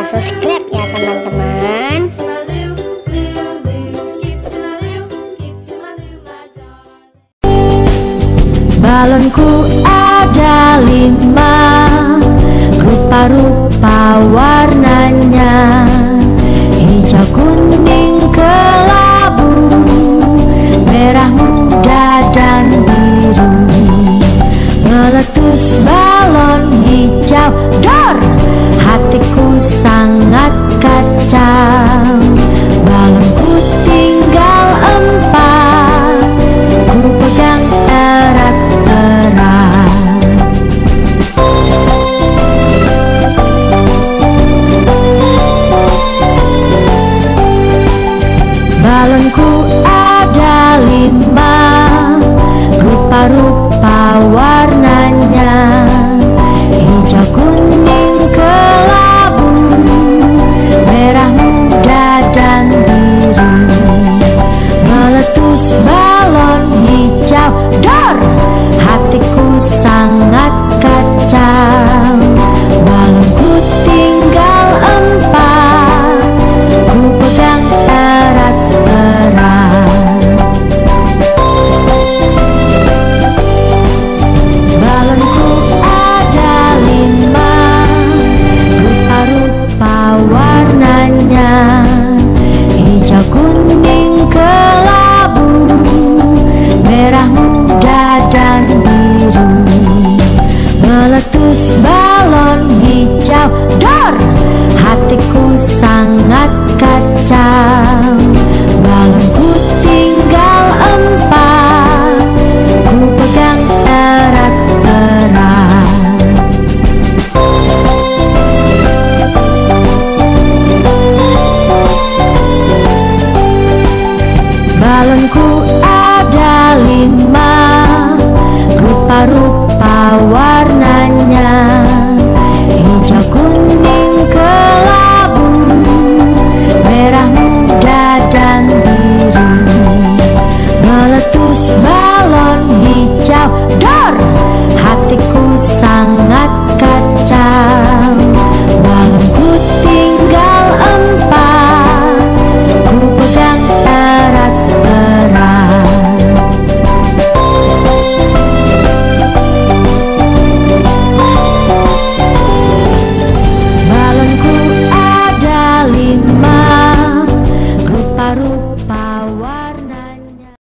subscribe ya teman-teman. Balonku ada 5, rupa-rupa warnanya, hijau, kuning, kelabu, merah muda dan biru. Meletus balon hijau, dor, hatiku sangat kacau. Balonku tinggal 4, ku pegang erat-erat. Balonku ada 5, rupa-rupa warnanya, hijau, kuning, kelabu, merah muda dan biru. Meletus balon hijau, dor, hatiku sangat kacau. Balonku tinggal 4, ku pegang erat-erat. Balonku ada 5, rupa-rupa warnanya, hijau, kuning, kelabu, merah muda dan biru. Meletus balon hijau, dor, hatiku sangat kacau. Balonku tinggal 4, ku pegang erat-erat. Balonku ada 5, rupa-rupa warnanya, hijau, kuning, kelabu, merah muda dan biru. Meletus balon hijau,